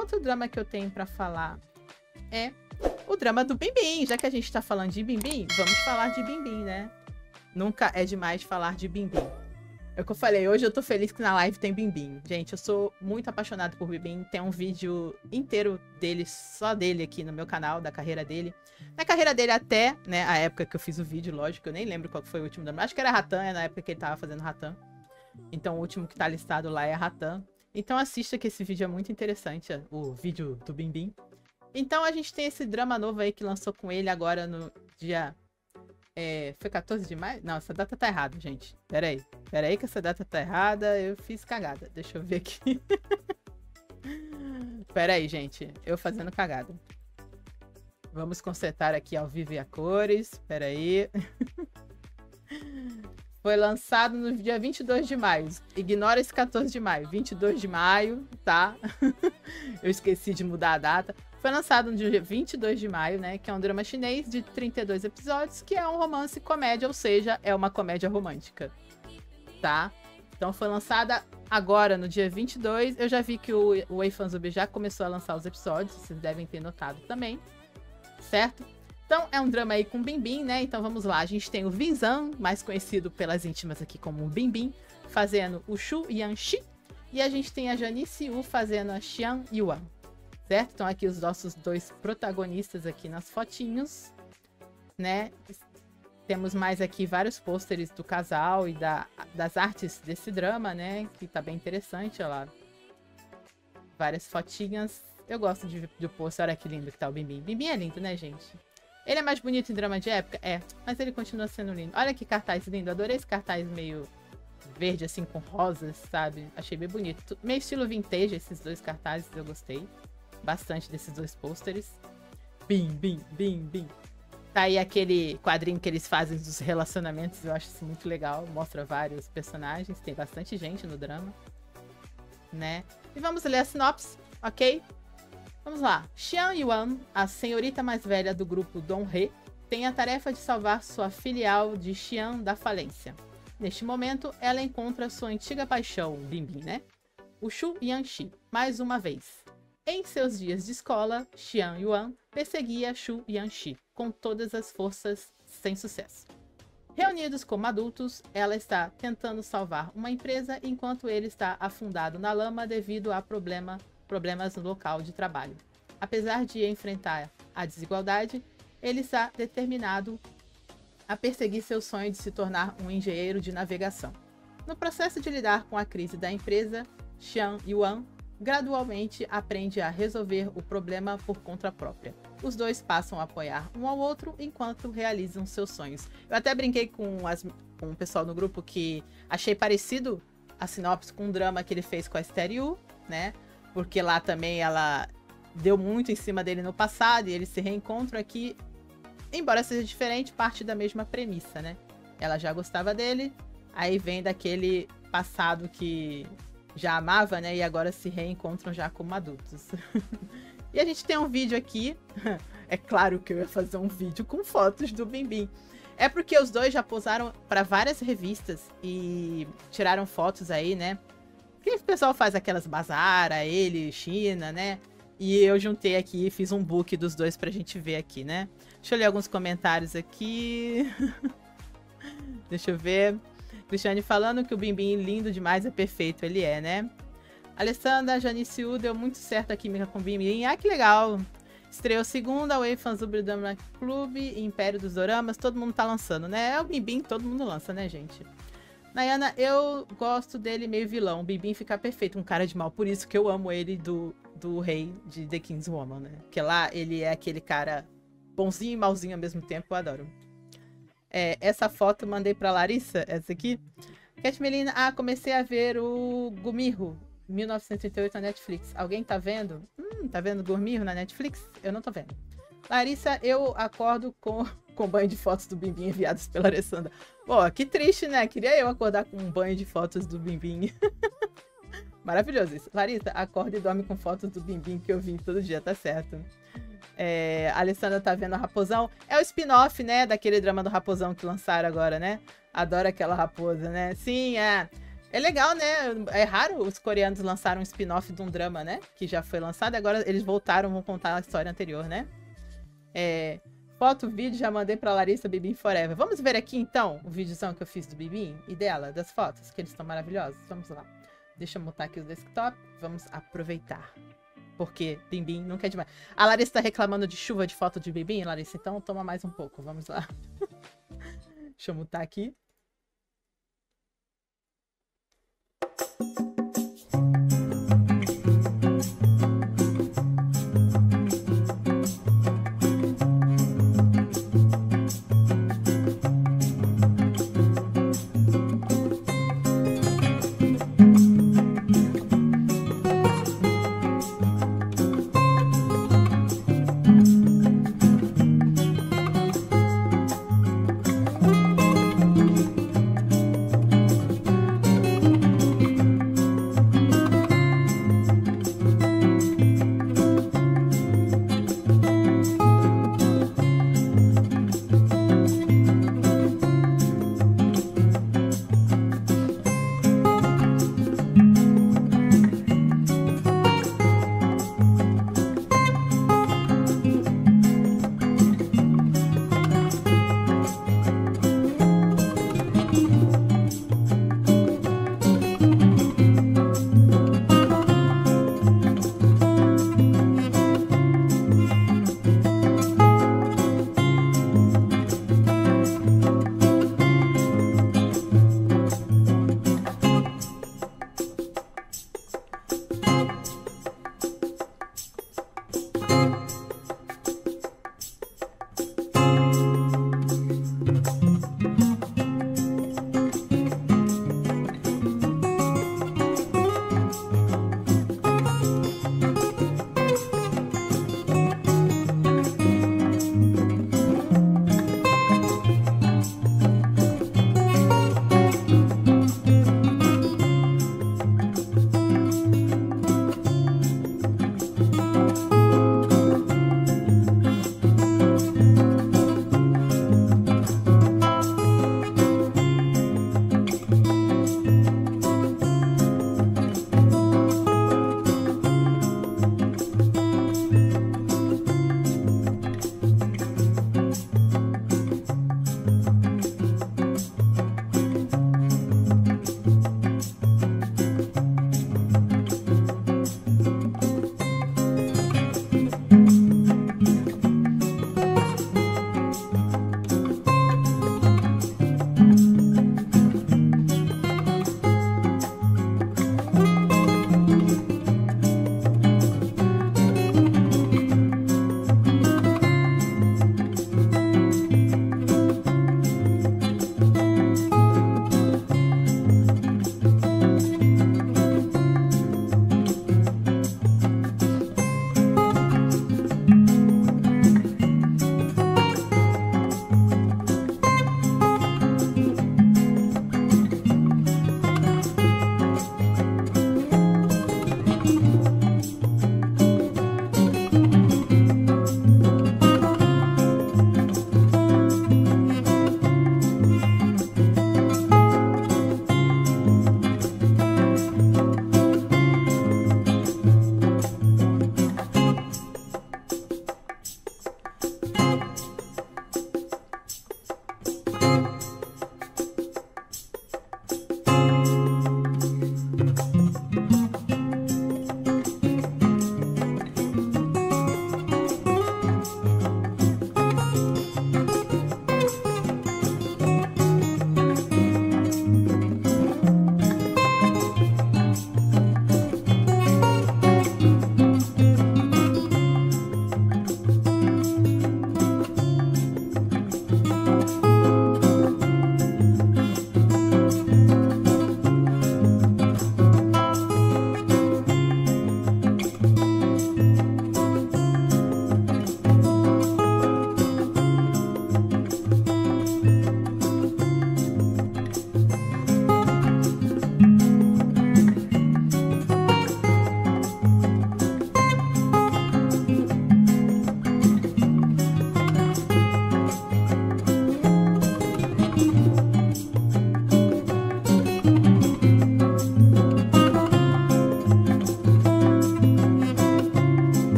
outro drama que eu tenho pra falar é o drama do Bimbim. Já que a gente tá falando de Bimbim, vamos falar de Bimbim, né? Nunca é demais falar de Bimbim. É o que eu falei, hoje eu tô feliz que na live tem Bimbim. Gente, eu sou muito apaixonado por Bimbim. Tem um vídeo inteiro dele, só dele aqui no meu canal, da carreira dele. Na carreira dele até, né, a época que eu fiz o vídeo, lógico, eu nem lembro qual foi o último drama. Acho que era Ratan, é na época que ele tava fazendo Ratan. Então o último que tá listado lá é Ratan. Então assista que esse vídeo é muito interessante, o vídeo do Bimbim. Então a gente tem esse drama novo aí que lançou com ele agora no dia... foi 14 de maio? Não, essa data tá errada, gente. Pera aí que essa data tá errada. Eu fiz cagada. Deixa eu ver aqui. Pera aí, gente. Eu fazendo cagada. Vamos consertar aqui ao vivo e a cores. Pera aí. Foi lançado no dia 22 de maio. Ignora esse 14 de maio. 22 de maio, tá? Eu esqueci de mudar a data. Foi lançado no dia 22 de maio, né? Que é um drama chinês de 32 episódios, que é um romance comédia, ou seja, é uma comédia romântica, tá? Então foi lançada agora, no dia 22. Eu já vi que o Wayfanzub já começou a lançar os episódios, vocês devem ter notado também, certo? Então é um drama aí com Bimbim, né? Então vamos lá, a gente tem o Vinzan, mais conhecido pelas íntimas aqui como Bimbim, fazendo o Xu Yanxi, e a gente tem a Janice Yu fazendo a Xian Yuan. Certo? Então aqui os nossos dois protagonistas aqui nas fotinhos, né? Temos mais aqui vários pôsteres do casal e das artes desse drama, né? Que tá bem interessante, olha lá. Várias fotinhas. Eu gosto de pôster, olha que lindo que tá o Bimbim. Bimbim é lindo, né, gente? Ele é mais bonito em drama de época? É, mas ele continua sendo lindo. Olha que cartaz lindo, adorei esse cartaz meio verde, assim, com rosas, sabe? Achei bem bonito. Meio estilo vintage, esses dois cartazes, eu gostei bastante desses dois pôsteres. Bim, bim, bim, bim. Tá aí aquele quadrinho que eles fazem dos relacionamentos. Eu acho isso muito legal. Mostra vários personagens. Tem bastante gente no drama, né? E vamos ler a sinopse, ok? Vamos lá. Xian Yuan, a senhorita mais velha do grupo Dong He, tem a tarefa de salvar sua filial de Xian da falência. Neste momento, ela encontra sua antiga paixão, Bimbim, né? O Xu Yanxi, mais uma vez. Em seus dias de escola, Xian Yuan perseguia Xu Yanxi com todas as forças, sem sucesso. Reunidos como adultos, ela está tentando salvar uma empresa enquanto ele está afundado na lama devido a problemas no local de trabalho. Apesar de enfrentar a desigualdade, ele está determinado a perseguir seu sonho de se tornar um engenheiro de navegação. No processo de lidar com a crise da empresa, Xian Yuan gradualmente aprende a resolver o problema por conta própria. Os dois passam a apoiar um ao outro enquanto realizam seus sonhos. Eu até brinquei com o pessoal no grupo que achei parecido a sinopse com um drama que ele fez com a Esther Yu, né? Porque lá também ela deu muito em cima dele no passado e eles se reencontram aqui. Embora seja diferente, parte da mesma premissa, né? Ela já gostava dele, aí vem daquele passado que já amava, né? E agora se reencontram já como adultos. E a gente tem um vídeo aqui. É claro que eu ia fazer um vídeo com fotos do Bimbim. É porque os dois já posaram para várias revistas e tiraram fotos aí, né? Que o pessoal faz aquelas Bazara, ele, China, né? E eu juntei aqui e fiz um book dos dois pra gente ver aqui, né? Deixa eu ler alguns comentários aqui. Deixa eu ver. Cristiane falando que o Bimbim lindo demais, é perfeito, ele é, né? Alessandra Janice Yu deu muito certo a química com o Bimbim. Ah, que legal! Estreou segunda, Wayfanzub Drama Club, Império dos Doramas, todo mundo tá lançando, né? É o Bimbim, todo mundo lança, né, gente? Nayana, eu gosto dele meio vilão. O Bimbim fica perfeito, um cara de mal. Por isso que eu amo ele do rei de The King's Woman, né? Porque lá ele é aquele cara bonzinho e malzinho ao mesmo tempo, eu adoro. Essa foto eu mandei pra Larissa, essa aqui. Cat Melina, comecei a ver o Gumirro, 1938 na Netflix. Alguém tá vendo? Tá vendo Gumirro na Netflix? Eu não tô vendo. Larissa, eu acordo com banho de fotos do Bimbim enviadas pela Alessandra. Pô, que triste, né? Queria eu acordar com um banho de fotos do Bimbim. Maravilhoso isso. Larissa, acorda e dorme com fotos do Bimbim que eu vi todo dia, tá certo. A Alessandra tá vendo a Raposão. É o spin-off, né? Daquele drama do Raposão que lançaram agora, né? Adoro aquela raposa, né? Sim, É legal, né? É raro os coreanos lançaram um spin-off de um drama, né? Que já foi lançado, agora eles voltaram, vão contar a história anterior, né? Foto, vídeo, já mandei pra Larissa, Bibim Forever. Vamos ver aqui, então, o videozão que eu fiz do Bibim e dela, das fotos, que eles estão maravilhosos. Vamos lá. Deixa eu montar aqui o desktop. Vamos aproveitar. Porque Bibim nunca é demais. A Larissa tá reclamando de chuva de foto de Bibim, Larissa, então toma mais um pouco. Vamos lá. Deixa eu mutar aqui.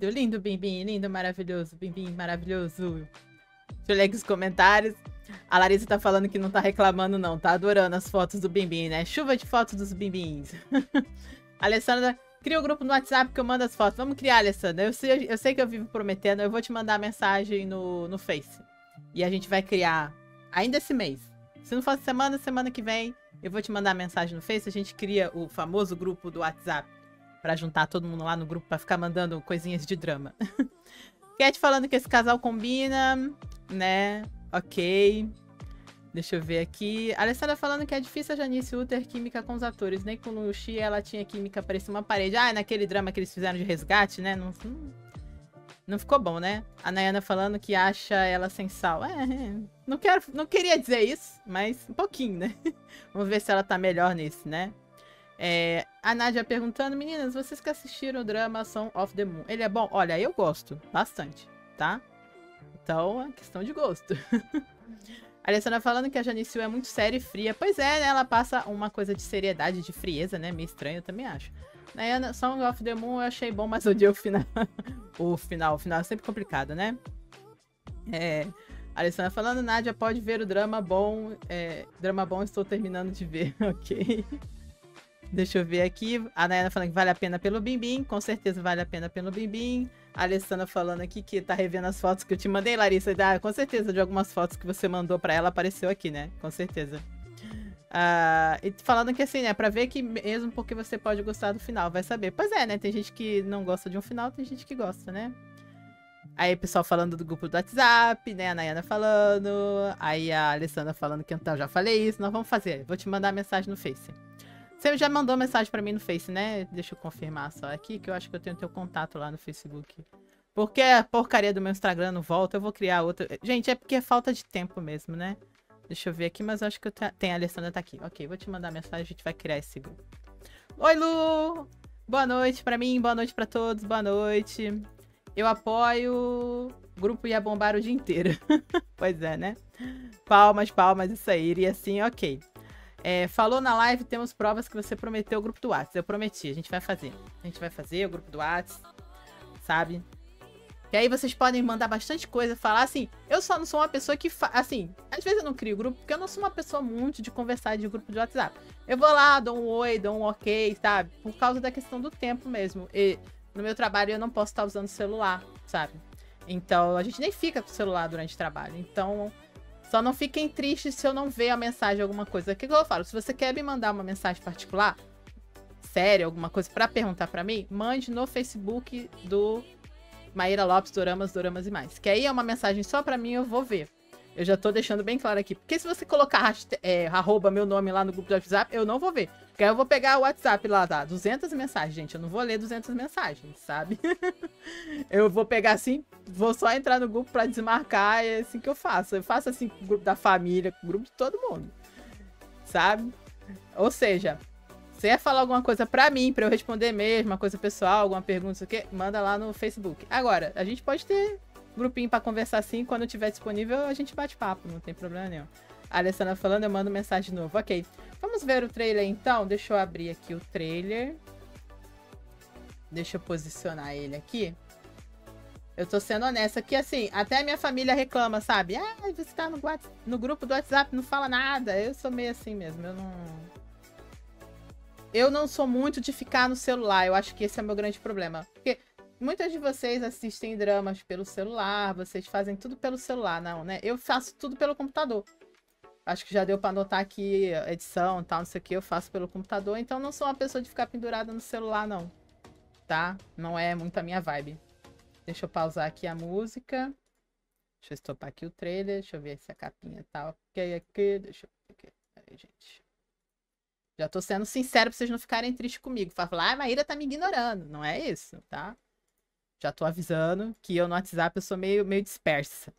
lindo, lindo Bimbim, lindo, maravilhoso, Bimbim, maravilhoso. Deixa eu ler aqui os comentários. A Larissa tá falando que não tá reclamando não, tá adorando as fotos do Bimbim, né? Chuva de fotos dos Bimbins. A Alessandra, cria o grupo no WhatsApp que eu mando as fotos. Vamos criar, Alessandra. Eu sei que eu vivo prometendo, eu vou te mandar mensagem no Face. E a gente vai criar ainda esse mês. Se não for semana que vem, eu vou te mandar mensagem no Face. A gente cria o famoso grupo do WhatsApp pra juntar todo mundo lá no grupo pra ficar mandando coisinhas de drama. Cat falando que esse casal combina, né? Ok. Deixa eu ver aqui. A Alessandra falando que é difícil a Janice Wu ter química com os atores. Nem com o Luxi ela tinha química, parecia uma parede. Ah, naquele drama que eles fizeram de resgate, né? Não ficou bom, né? A Nayana falando que acha ela sem sal. Não queria dizer isso, mas um pouquinho, né? Vamos ver se ela tá melhor nisso, né? A Nádia perguntando, meninas, vocês que assistiram o drama Song of the Moon, ele é bom? Olha, eu gosto bastante, tá? Então, é questão de gosto. A Alessandra falando que a Janice Wu é muito séria e fria. Pois é, né? Ela passa uma coisa de seriedade, de frieza, né? Meio estranho, eu também acho. Na Song of the Moon eu achei bom, mas odiei o final. O final é sempre complicado, né? A Alessandra falando, Nádia, pode ver o drama bom. Drama bom, estou terminando de ver. Ok. Deixa eu ver aqui. A Nayana falando que vale a pena pelo Bimbim. Com certeza vale a pena pelo Bimbim. A Alessandra falando aqui que tá revendo as fotos que eu te mandei, Larissa. Com certeza, de algumas fotos que você mandou pra ela, apareceu aqui, né? Com certeza. E falando que assim, né? Pra ver que mesmo porque você pode gostar do final, vai saber. Pois é, né? Tem gente que não gosta de um final, tem gente que gosta, né? Aí o pessoal falando do grupo do WhatsApp, né? A Nayana falando. Aí a Alessandra falando que então, já falei isso. Nós vamos fazer. Vou te mandar mensagem no Face. Você já mandou mensagem pra mim no Face, né? Deixa eu confirmar só aqui, que eu acho que eu tenho teu contato lá no Facebook. Porque a porcaria do meu Instagram não volta, eu vou criar outra. Gente, é porque é falta de tempo mesmo, né? Deixa eu ver aqui, mas eu acho que tem a Alessandra tá aqui. Ok, vou te mandar mensagem, a gente vai criar esse grupo. Oi, Lu! Boa noite pra mim, boa noite pra todos, boa noite. Eu apoio... O grupo ia bombar o dia inteiro. Pois é, né? Palmas, palmas, isso aí. Iria assim, ok. Falou na live, temos provas que você prometeu o grupo do WhatsApp. Eu prometi, a gente vai fazer. A gente vai fazer o grupo do WhatsApp, sabe? E aí vocês podem mandar bastante coisa, falar assim, eu só não sou uma pessoa que, assim, às vezes eu não crio grupo, porque eu não sou uma pessoa muito de conversar de grupo de WhatsApp. Eu vou lá, dou um oi, dou um ok, sabe? Por causa da questão do tempo mesmo. E no meu trabalho eu não posso estar usando celular, sabe? Então, a gente nem fica com o celular durante o trabalho. Então... Só não fiquem tristes se eu não ver a mensagem, alguma coisa. O que eu falo? Se você quer me mandar uma mensagem particular, séria, alguma coisa pra perguntar pra mim, mande no Facebook do Maíra Lopes, Doramas e mais. Que aí é uma mensagem só pra mim, eu vou ver. Eu já tô deixando bem claro aqui. Porque se você colocar arroba meu nome lá no grupo do WhatsApp, eu não vou ver. Porque aí eu vou pegar o WhatsApp lá, tá? 200 mensagens, gente. Eu não vou ler 200 mensagens, sabe? Eu vou pegar assim, vou só entrar no grupo pra desmarcar. É assim que eu faço. Eu faço assim com o grupo da família, com o grupo de todo mundo. Sabe? Ou seja, se é falar alguma coisa pra mim, pra eu responder mesmo, uma coisa pessoal, alguma pergunta, não sei o quê, manda lá no Facebook. Agora, a gente pode ter grupinho pra conversar assim, quando tiver disponível, a gente bate papo, não tem problema nenhum. A Alessandra falando, eu mando mensagem de novo. Ok, vamos ver o trailer então. Deixa eu abrir aqui o trailer. Deixa eu posicionar ele aqui. Eu tô sendo honesta, que assim, até a minha família reclama, sabe? Ah, você tá no grupo do WhatsApp, não fala nada. Eu sou meio assim mesmo, eu não sou muito de ficar no celular. Eu acho que esse é o meu grande problema. Porque muitas de vocês assistem dramas pelo celular, vocês fazem tudo pelo celular, não, né? Eu faço tudo pelo computador. Acho que já deu pra anotar aqui edição e tal, não sei o que, eu faço pelo computador. Então não sou uma pessoa de ficar pendurada no celular, não. Tá? Não é muito a minha vibe. Deixa eu pausar aqui a música. Deixa eu estopar aqui o trailer. Deixa eu ver se a capinha e tal. Ok, aqui. Deixa eu ver aqui. Aí, gente. Já tô sendo sincero pra vocês não ficarem tristes comigo. Falar, a Maíra tá me ignorando. Não é isso, tá? Já tô avisando que eu no WhatsApp eu sou meio dispersa.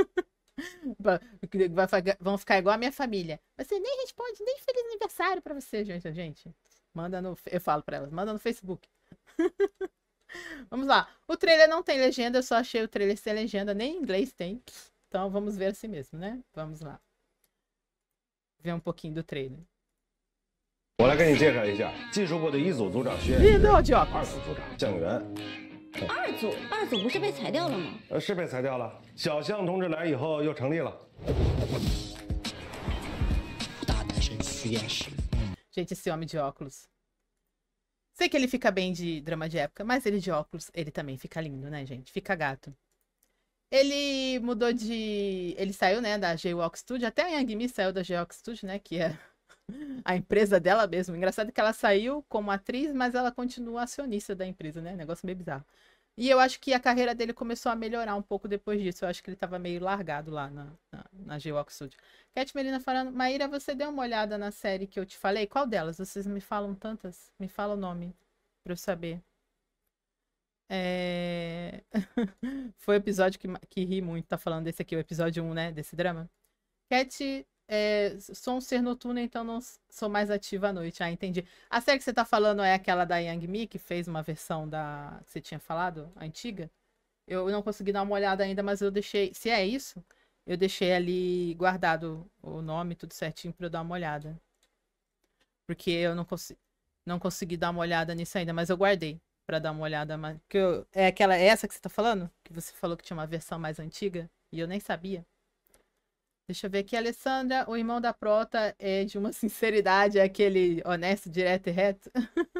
Vão ficar igual a minha família. Você nem responde, nem feliz aniversário pra você, gente. Manda no... Eu falo pra elas, manda no Facebook. Vamos lá. O trailer não tem legenda, eu só achei o trailer sem legenda, nem em inglês tem. Então vamos ver assim mesmo, né? Vamos lá. Ver um pouquinho do trailer. 我来给你介绍一下，技术部的一组组长薛， Lindo de óculos. 二组组长郑源， 二组不是被裁掉了吗？ 是被裁掉了。小象同志来以后又成立了。 大男生实验室。 Gente, esse homem de óculos. Sei que ele fica bem de drama de época, mas ele de óculos, ele também fica lindo, né, gente? Fica gato. Ele mudou de... Ele saiu, né, da J-Walk Studio. Até a Yang Mi saiu da J-Walk Studio, né, que é a empresa dela mesmo. Engraçado é que ela saiu como atriz, mas ela continua acionista da empresa, né? Negócio meio bizarro. E eu acho que a carreira dele começou a melhorar um pouco depois disso. Eu acho que ele tava meio largado lá na J-Walk Studio. Cat Melina falando, Maíra, você deu uma olhada na série que eu te falei? Qual delas? Vocês me falam tantas? Me fala o nome pra eu saber. Foi o episódio que ri muito, tá falando desse aqui, o episódio 1, né, desse drama. Cat, sou um ser noturno, então não sou mais ativa à noite. Ah, entendi. A série que você tá falando é aquela da Yang Mi, que fez uma versão da... que você tinha falado, a antiga? Eu não consegui dar uma olhada ainda, mas eu deixei... Se é isso, eu deixei ali guardado o nome, tudo certinho, pra eu dar uma olhada. Porque eu não consegui dar uma olhada nisso ainda, mas eu guardei pra dar uma olhada. É essa que você tá falando? Que você falou que tinha uma versão mais antiga? E eu nem sabia. Deixa eu ver aqui, Alessandra. O irmão da Prota é de uma sinceridade, é aquele honesto, direto e reto.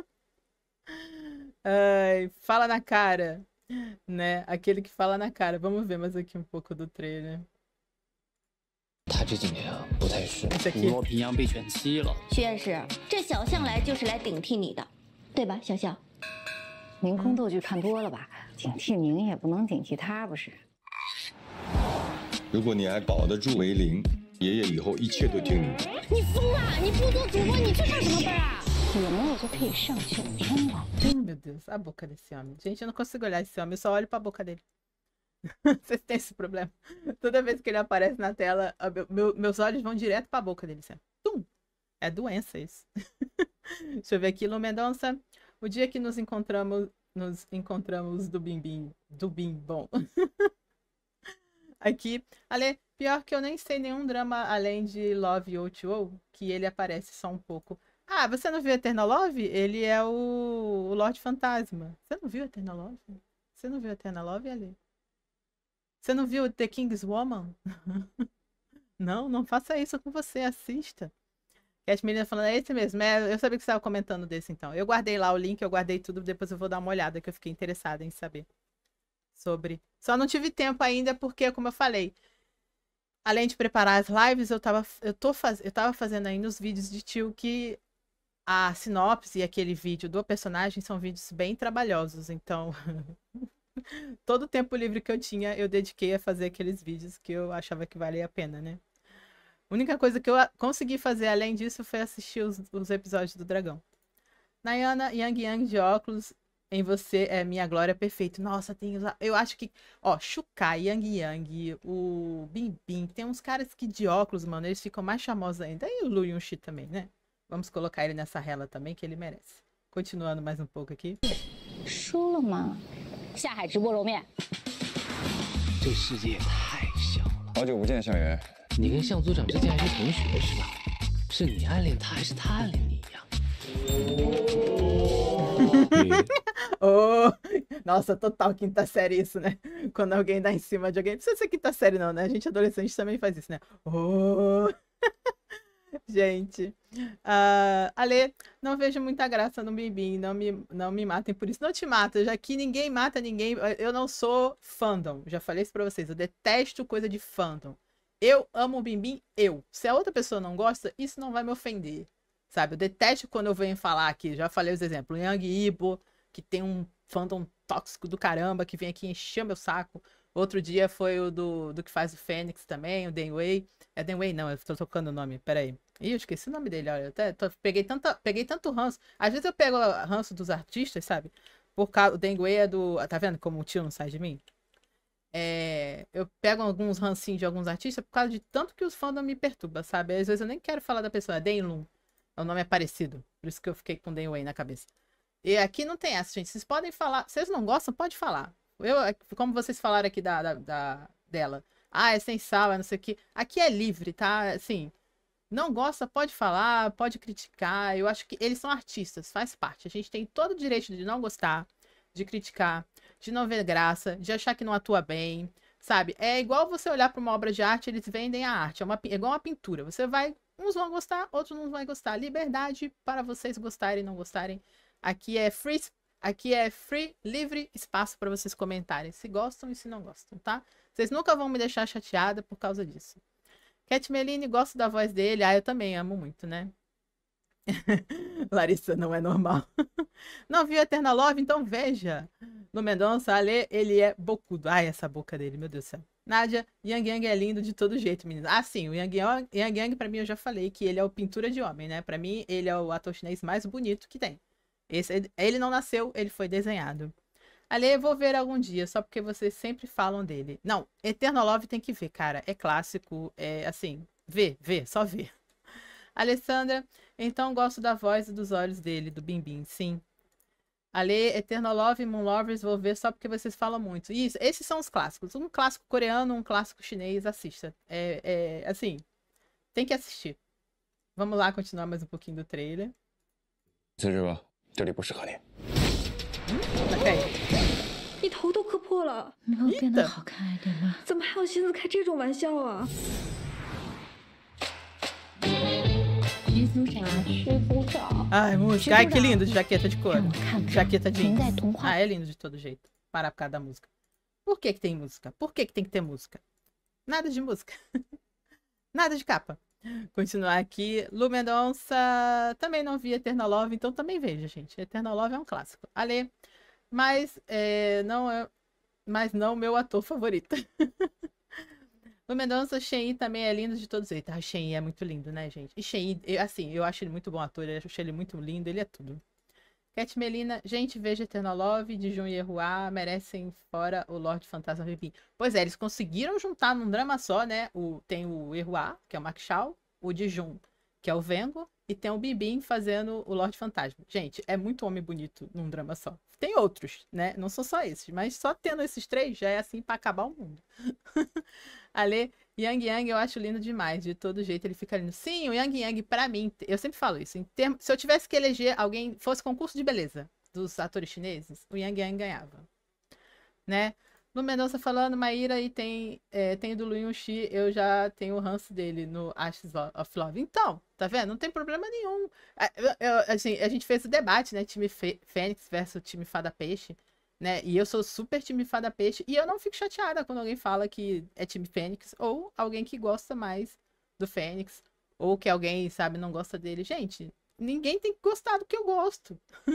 Ai, fala na cara, né? Aquele que fala na cara. Vamos ver mais aqui um pouco do trailer. 他这几年啊不太顺， Esse aqui. 若平阳被卷妻了。 徐院士，这小象来就是来顶替你的，对吧，小象？ 您宫斗剧看多了吧？顶替您也不能顶替他，不是？ 如果你还保得住为零，爷爷以后一切都听你的。 你疯了！你不做主播，你去上什么班啊？ 有没有就可以上去天了？ Meu Deus, a boca desse homem. Gente, eu não consigo olhar esse homem, eu só olho pra boca dele. Vocês têm esse problema. Toda vez que ele aparece na tela, meus olhos vão direto pra boca dele. Assim. Tum! É doença isso. Deixa eu ver aqui, Lu Mendonça. O dia que nos encontramos do Bim bom. Aqui, Ale, pior que eu nem sei nenhum drama além de Love O2O, que ele aparece só um pouco. Ah, você não viu Eternal Love? Ele é o Lorde Fantasma. Você não viu Eternal Love? Você não viu Eternal Love, Ale? Você não viu The King's Woman? Não faça isso com você, assista. Cat Menina falando, é esse mesmo. Eu sabia que você estava comentando desse, então. Eu guardei lá o link, eu guardei tudo, depois eu vou dar uma olhada, que eu fiquei interessada em saber sobre. Só não tive tempo ainda, porque, como eu falei, além de preparar as lives, eu tava fazendo ainda os vídeos de tio, que a sinopse e aquele vídeo do personagem são vídeos bem trabalhosos, então... Todo o tempo livre que eu tinha, eu dediquei a fazer aqueles vídeos que eu achava que valia a pena, né? A única coisa que eu consegui fazer além disso foi assistir os episódios do Dragão. Nayana, Yang de óculos, em você é minha glória perfeito. Nossa, eu acho que... Ó, Shukai, Yang, o Bim Bim, tem uns caras que de óculos, mano, eles ficam mais famosos ainda. E o Lu Yunxi também, né? Vamos colocar ele nessa rela também, que ele merece. Continuando mais um pouco aqui. 输了吗？ 下海直播揉面。 这个世界也太小了。 好久不见，向元。 你跟向组长之间还是同学是吧？是你暗恋他还是他暗恋你呀？ Oh, nossa, total quinta série isso, né? Quando alguém dá em cima de alguém. Não precisa ser quinta série não, né? A gente adolescente também faz isso, né? Oh. Gente, Ale, não vejo muita graça no Bimbim, não me matem por isso. Não te mata, já que ninguém mata ninguém. Eu não sou fandom, já falei isso pra vocês. Eu detesto coisa de fandom. Eu amo o Bimbim, se a outra pessoa não gosta, isso não vai me ofender, sabe? Eu detesto quando eu venho falar aqui, já falei os exemplos. O Yang Ibo, que tem um fandom tóxico do caramba, que vem aqui encher meu saco. Outro dia foi o do que faz o Fênix também, o Denwei. É Denwei não, eu tô tocando o nome, peraí. Ih, eu esqueci o nome dele, olha. Peguei tanto ranço. Às vezes eu pego ranço dos artistas, sabe? Por causa, o Denwei é do... Tá vendo como o tio não sai de mim? Eu pego alguns rancinhos de alguns artistas por causa de tanto que os fãs me perturbam, sabe? Às vezes eu nem quero falar da pessoa, é Denlun. O nome é parecido, por isso que eu fiquei com Denwei na cabeça. E aqui não tem essa, gente. Vocês podem falar, vocês não gostam, pode falar. Como vocês falaram aqui dela. Ah, é sem sal, é não sei o que. Aqui é livre, tá? Assim, não gosta, pode falar, pode criticar. Eu acho que eles são artistas, faz parte. A gente tem todo o direito de não gostar, de criticar, de não ver graça, de achar que não atua bem, sabe? É igual você olhar para uma obra de arte, eles vendem a arte, é igual uma pintura. Você vai, uns vão gostar, outros não vão gostar. Liberdade para vocês gostarem e não gostarem. Aqui é free, livre espaço para vocês comentarem se gostam e se não gostam, tá? Vocês nunca vão me deixar chateada por causa disso. Cat Meline, gosto da voz dele. Ah, eu também amo muito, né? Larissa, não é normal. Não viu Eterna Love? Então veja. No Mendonça, Ale, ele é bocudo. Ai, essa boca dele, meu Deus do céu. Nádia, Yang Yang é lindo de todo jeito, menina. Ah, sim, o Yang Yang, pra mim, eu já falei que ele é o pintura de homem, né? Pra mim, ele é o ator chinês mais bonito que tem. Ele não nasceu, ele foi desenhado. Ale, eu vou ver algum dia, só porque vocês sempre falam dele. Não, Eternal Love tem que ver, cara. É clássico, é assim, só vê. Alessandra, então gosto da voz e dos olhos dele, do Bim Bim, sim. Ale, Eternal Love e Moon Lovers, vou ver só porque vocês falam muito. Isso, esses são os clássicos. Um clássico coreano, um clássico chinês, assista. Assim, tem que assistir. Vamos lá continuar mais um pouquinho do trailer. 辞职吧，这里不适合你。 Ok. 你头都磕破了， 没有变得好看一点吗？ 怎么还有心思开这种玩笑啊？ 徐苏傻，徐苏傻。 Ai, música. Ai, que lindo de jaqueta de couro. 让我看看 Jaqueta 存 jeans. 在童话 Ah, é lindo de todo jeito. Parar por causa da música. Por que que tem música? Por que que tem que ter música? Nada de música. Nada de capa. Continuar aqui. Lu Mendonça. Também não vi Eternal Love, então também veja, gente. Eternal Love é um clássico. Ale. Mas não meu ator favorito. Lu Mendonça, Shen também é lindo de todos os jeitos. Ah, Shen é muito lindo, né, gente? E Shen, assim, eu acho ele muito bom ator, eu acho ele muito lindo, ele é tudo. Cat Melina, gente, veja Eternal Love, de Jun e Erhua, merecem fora o Lorde Fantasma Bim. Pois é, eles conseguiram juntar num drama só, né? Tem o Erhua, que é o Mark Shaw, o de Jun, que é o Vengo, e tem o Bim fazendo o Lorde Fantasma. Gente, é muito homem bonito num drama só. Tem outros, né? Não são só esses, mas só tendo esses três já é assim pra acabar o mundo. Ale, Yang Yang eu acho lindo demais, de todo jeito ele fica lindo. Sim, o Yang Yang, pra mim, eu sempre falo isso, se eu tivesse que eleger alguém, fosse concurso de beleza dos atores chineses, o Yang Yang ganhava, né? Lu Mendonça falando, Maíra, e tem do Lu Yunxi, eu já tenho o ranço dele no Ashes of Love. Então, tá vendo? Não tem problema nenhum. Assim, a gente fez o debate, né? Time Fênix versus time Fada Peixe, né? E eu sou super time Fada Peixe, e eu não fico chateada quando alguém fala que é time Fênix, ou alguém que gosta mais do Fênix, ou que alguém, sabe, não gosta dele. Gente, ninguém tem que gostar do que eu gosto.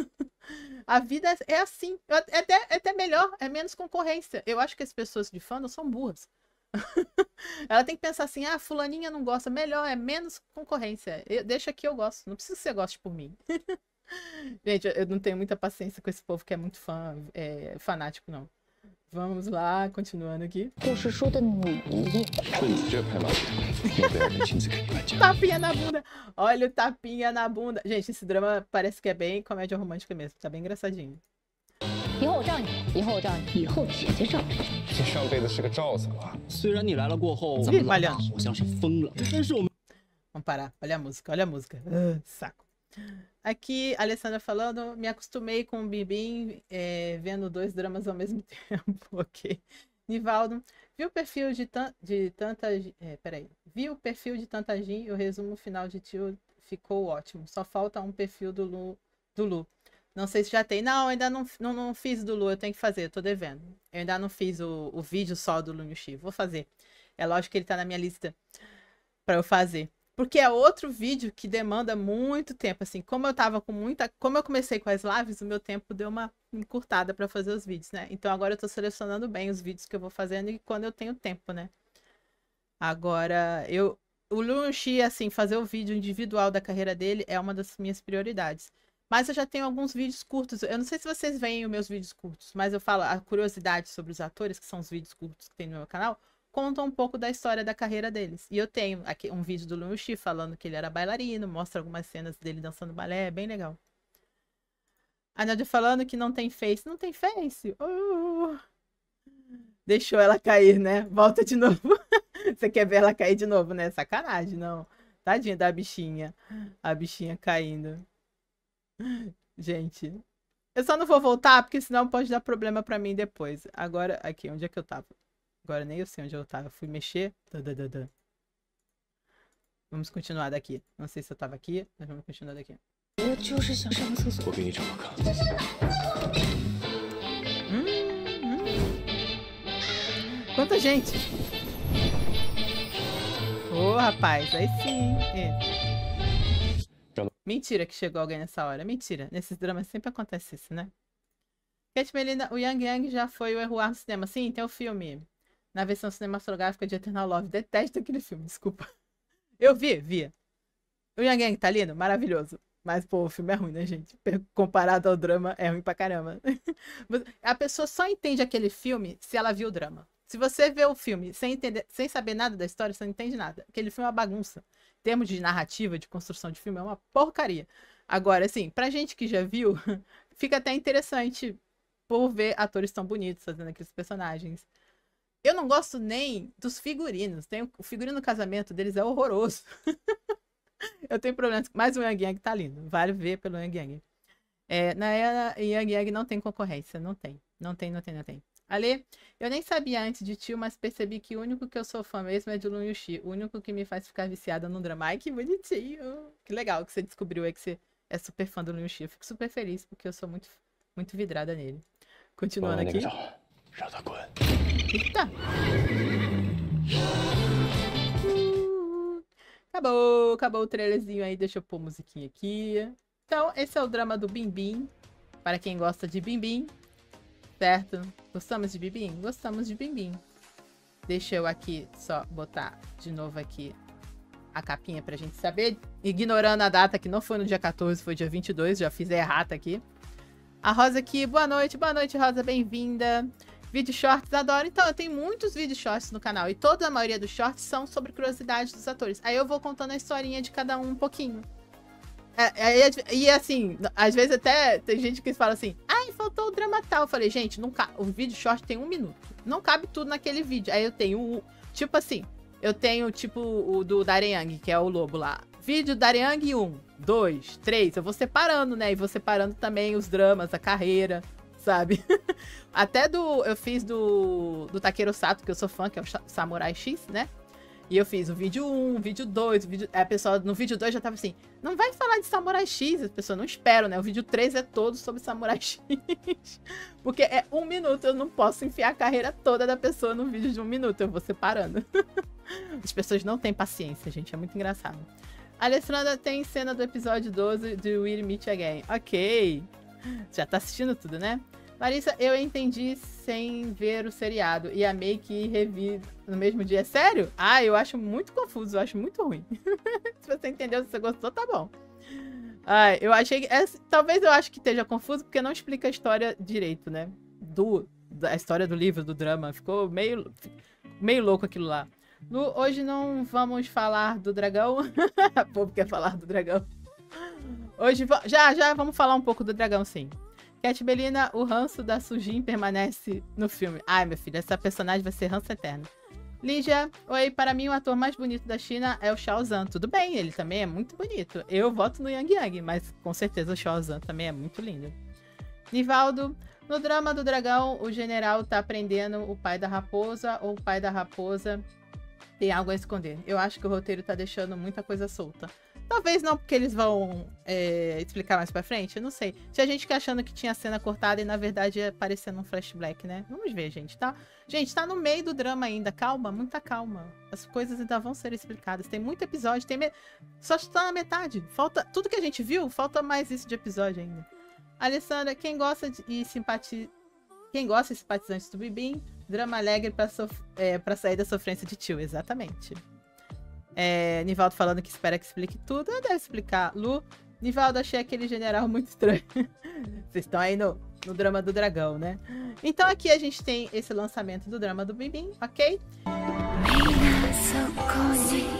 A vida é assim. É até melhor, é menos concorrência. Eu acho que as pessoas de fandom são burras. Ela tem que pensar assim, ah, fulaninha não gosta. Melhor, é menos concorrência. Deixa que eu gosto. Não precisa que você goste por mim. Gente, eu não tenho muita paciência com esse povo que é muito fanático, não. Vamos lá, continuando aqui. 故事书的你。 顺子这拍马屁，要不要你亲自给你搬家？ Tapinha na bunda. Olha o tapinha na bunda. Gente, esse drama parece que é bem comédia romântica mesmo. Tá bem engraçadinho. 以后我罩你，以后我罩你，以后姐姐罩你。 这上辈子是个罩子吧？ 虽然你来了过后，咱们老大好像是疯了，但是我们 Vamos parar. Olha a música, olha a música. Saco. Aqui, a Alessandra falando, me acostumei com o Bim vendo 2 dramas ao mesmo tempo. Ok. Nivaldo, viu o perfil de Tanta... peraí. Vi o perfil de Tantajin e o resumo final de Tio ficou ótimo. Só falta um perfil do Lu. Não sei se já tem. Não, ainda não fiz do Lu, eu tenho que fazer, eu tô devendo. Eu ainda não fiz o vídeo só do Lu Yuxi. Vou fazer. É lógico que ele tá na minha lista pra eu fazer. Porque é outro vídeo que demanda muito tempo, assim, como eu comecei com as lives, o meu tempo deu uma encurtada para fazer os vídeos, né? Então agora eu tô selecionando bem os vídeos que eu vou fazendo e quando eu tenho tempo, né? Agora, o Lu Yunxi, assim, fazer o vídeo individual da carreira dele é uma das minhas prioridades. Mas eu já tenho alguns vídeos curtos, eu não sei se vocês veem os meus vídeos curtos, mas eu falo a curiosidade sobre os atores, que são os vídeos curtos que tem no meu canal, conta um pouco da história da carreira deles. E eu tenho aqui um vídeo do Lu Yunxi falando que ele era bailarino, mostra algumas cenas dele dançando balé, é bem legal. A Nádia falando que não tem face. Não tem face? Deixou ela cair, né? Volta de novo. Você quer ver ela cair de novo, né? Sacanagem, não. Tadinha da bichinha. A bichinha caindo. Gente. Eu só não vou voltar, porque senão pode dar problema pra mim depois. Agora, aqui, onde é que eu tava? Agora nem eu sei onde eu tava. Fui mexer. Vamos continuar daqui. Não sei se eu tava aqui, mas vamos continuar daqui. 我就是想上个厕所。我给你找个坑。 Quanta gente! Ô, rapaz, aí sim, hein? Mentira que chegou alguém nessa hora. Mentira. Nesses dramas sempre acontece isso, né? Kate Melina, o Yang Yang já foi o Erroar no cinema. Sim, tem o filme. Na versão cinematográfica de Eternal Love. Detesto aquele filme, desculpa. Eu vi. O Yang Yang tá lindo? Maravilhoso. Mas, pô, o filme é ruim, né, gente? Comparado ao drama, é ruim pra caramba. A pessoa só entende aquele filme se ela viu o drama. Se você vê o filme sem saber nada da história, você não entende nada. Aquele filme é uma bagunça. Em termos de narrativa, de construção de filme, é uma porcaria. Agora, assim, pra gente que já viu, fica até interessante por ver atores tão bonitos fazendo aqueles personagens. Eu não gosto nem dos figurinos. O figurino do casamento deles é horroroso. Eu tenho problemas, mas o Yang Yang tá lindo. Vale ver pelo Yang Yang. Na era, Yang Yang não tem concorrência. Não tem. Ale, eu nem sabia antes de Tio, mas percebi que o único que eu sou fã mesmo é de Lun Yuxi. O único que me faz ficar viciada no drama. Ai, que bonitinho. Que legal que você descobriu aí que você é super fã do Lun Yuxi. Eu fico super feliz porque eu sou muito, muito vidrada nele. Continuando aqui. Eita! Acabou o trailerzinho aí. Deixa eu pôr musiquinha aqui. Então, esse é o drama do Bim Bim. Para quem gosta de Bim Bim. Certo? Gostamos de Bim Bim? Gostamos de Bim Bim. Deixa eu aqui só botar de novo aqui a capinha pra gente saber. Ignorando a data que não foi no dia 14, foi dia 22. Já fiz a errata aqui. A Rosa aqui. Boa noite, Rosa. Bem-vinda. Vídeo shorts, adoro. Então, eu tenho muitos vídeos shorts no canal. E toda a maioria dos shorts são sobre curiosidades dos atores. Aí eu vou contando a historinha de cada um pouquinho. E assim, às vezes até tem gente que fala assim, ai, faltou o drama tal. Eu falei, gente, não cabe. O vídeo short tem 1 minuto. Não cabe tudo naquele vídeo. Aí eu tenho, tipo assim, o do Dareyang, que é o lobo lá. Vídeo Dareyang 1, 2, 3. Eu vou separando, né? E vou separando também os dramas, a carreira, sabe? Até eu fiz do Takeru Sato, que eu sou fã, que é o Samurai X, né? E eu fiz o vídeo 1, o vídeo 2, a pessoa no vídeo 2 já tava assim, não vai falar de Samurai X, as pessoas não esperam, né? O vídeo 3 é todo sobre Samurai X. Porque é 1 minuto, eu não posso enfiar a carreira toda da pessoa no vídeo de 1 minuto, eu vou separando. As pessoas não têm paciência, gente, é muito engraçado. A Alessandra tem cena do episódio 12 de We'll Meet Again. Ok, já tá assistindo tudo, né? Larissa, eu entendi sem ver o seriado e amei que revi no mesmo dia. Sério? Ah, eu acho muito confuso, eu acho muito ruim. Se você entendeu, se você gostou, tá bom. Ah, eu achei que... talvez eu acho que esteja confuso porque não explica a história direito, né? A história do livro, do drama. Ficou meio louco aquilo lá. Lu, hoje não vamos falar do dragão. O povo quer falar do dragão. Hoje, já vamos falar um pouco do dragão, sim. Cat Belina, o ranço da Sujin permanece no filme. Ai, meu filho, essa personagem vai ser ranço eterno. Lígia, oi, para mim o ator mais bonito da China é o Shao Zhan. Tudo bem, ele também é muito bonito. Eu voto no Yang Yang, mas com certeza o Shao Zhan também é muito lindo. Nivaldo, no drama do dragão, o general tá prendendo o pai da raposa ou o pai da raposa tem algo a esconder. Eu acho que o roteiro tá deixando muita coisa solta. Talvez não, porque eles vão explicar mais pra frente, eu não sei. Tinha gente que achando que tinha cena cortada e na verdade ia aparecendo um flashback, né? Vamos ver, gente, tá? Gente, tá no meio do drama ainda, calma, muita calma. As coisas ainda vão ser explicadas. Tem muito episódio, só está na metade. Falta tudo que a gente viu, falta mais isso de episódio ainda. Alessandra, quem gosta e simpatizantes do Bim Bim, drama alegre pra sair da sofrência de tio, exatamente. Nivaldo falando que espera que explique tudo. Deve explicar. Lu, Nivaldo, achei aquele general muito estranho. Vocês estão aí no drama do dragão, né? Então aqui a gente tem esse lançamento do drama do Bim Bim, ok?